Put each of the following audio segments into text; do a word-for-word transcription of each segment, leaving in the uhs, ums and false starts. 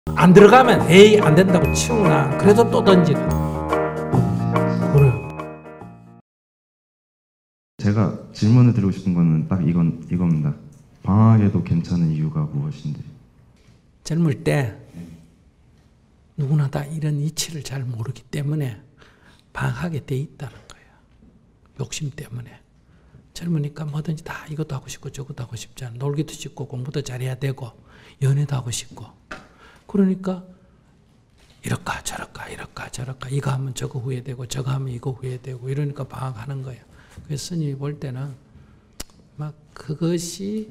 안 들어가면 에이 안 된다고 치우나 그래도 또 던지나. 그래요. 제가 질문을 드리고 싶은 거는 딱 이건 이겁니다. 방학에도 괜찮은 이유가 무엇인지. 젊을 때 누구나 다 이런 이치를 잘 모르기 때문에 방학하게 돼 있다는 거예요. 욕심 때문에. 젊으니까 뭐든지 다 이것도 하고 싶고 저것도 하고 싶지 않아. 놀기도 싶고 공부도 잘해야 되고 연애도 하고 싶고. 그러니까 이럴까 저럴까 이럴까 저럴까 이거 하면 저거 후회되고 저거 하면 이거 후회되고 이러니까 방학하는 거예요. 그래서 스님이 볼 때는 막 그것이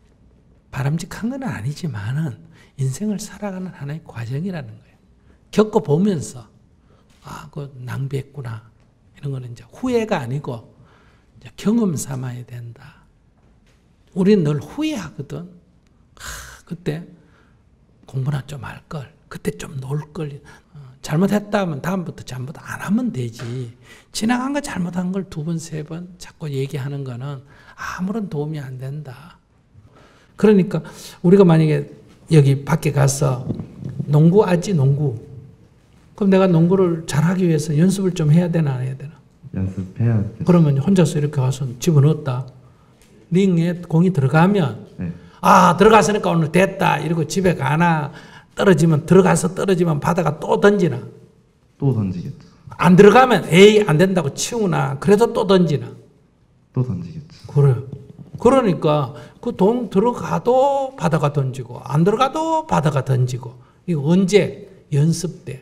바람직한 건 아니지만은 인생을 살아가는 하나의 과정이라는 거예요. 겪어보면서 아, 그 낭비했구나 이런 거는 이제 후회가 아니고 이제 경험 삼아야 된다. 우리는 늘 후회하거든. 하, 그때 공부나 좀 할 걸, 그때 좀 놀 걸. 어, 잘못했다 하면 다음부터 잘못 안 하면 되지. 지나간 거 잘못한 걸 두 번, 세 번 자꾸 얘기하는 거는 아무런 도움이 안 된다. 그러니까 우리가 만약에 여기 밖에 가서 농구 하지, 농구. 그럼 내가 농구를 잘하기 위해서 연습을 좀 해야 되나 안 해야 되나? 연습해야 돼. 그러면 혼자서 이렇게 와서 집어넣었다. 링에 공이 들어가면 네. 아 들어갔으니까 오늘 됐다 이러고 집에 가나 떨어지면 들어가서 떨어지면 바다가 또 던지나? 또 던지겠죠. 안 들어가면 에이 안 된다고 치우나? 그래도 또 던지나? 또 던지겠죠. 그래. 그러니까 그 동 들어가도 바다가 던지고 안 들어가도 바다가 던지고 이거 언제? 연습 때.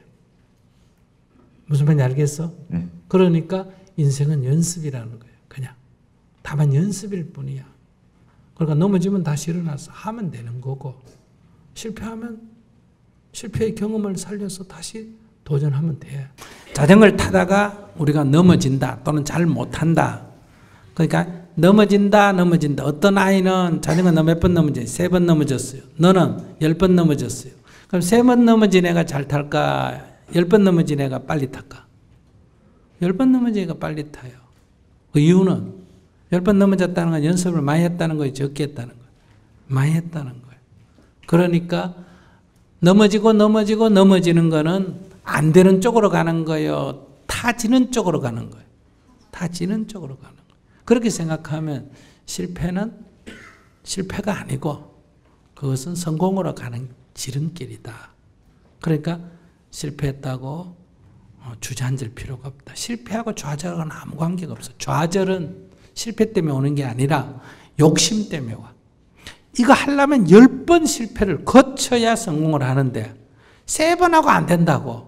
무슨 말인지 알겠어? 네. 그러니까 인생은 연습이라는 거예요. 그냥 다만 연습일 뿐이야. 그러니까 넘어지면 다시 일어나서 하면 되는 거고 실패하면 실패의 경험을 살려서 다시 도전하면 돼. 자전거를 타다가 우리가 넘어진다 또는 잘 못한다. 그러니까 넘어진다 넘어진다. 어떤 아이는 자전거 몇 번 넘어졌어요? 세 번 넘어졌어요. 너는 열 번 넘어졌어요. 그럼 세 번 넘어진 애가 잘 탈까? 열 번 넘어진 애가 빨리 탈까? 열 번 넘어진 애가 빨리 타요. 그 이유는 열 번 넘어졌다는 건 연습을 많이 했다는 거예요? 적게 했다는 거예요? 많이 했다는 거예요. 그러니까 넘어지고 넘어지고 넘어지는 거는 안 되는 쪽으로 가는 거예요? 타지는 쪽으로 가는 거예요? 타지는 쪽으로 가는 거예요. 그렇게 생각하면 실패는 실패가 아니고 그것은 성공으로 가는 지름길이다. 그러니까 실패했다고 주저앉을 필요가 없다. 실패하고 좌절하고는 아무 관계가 없어. 좌절은 실패 때문에 오는 게 아니라 욕심 때문에 와. 이거 하려면 열 번 실패를 거쳐야 성공을 하는데 세 번 하고 안 된다고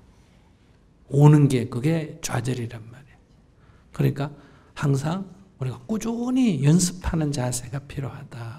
오는 게 그게 좌절이란 말이에요. 그러니까 항상 우리가 꾸준히 연습하는 자세가 필요하다.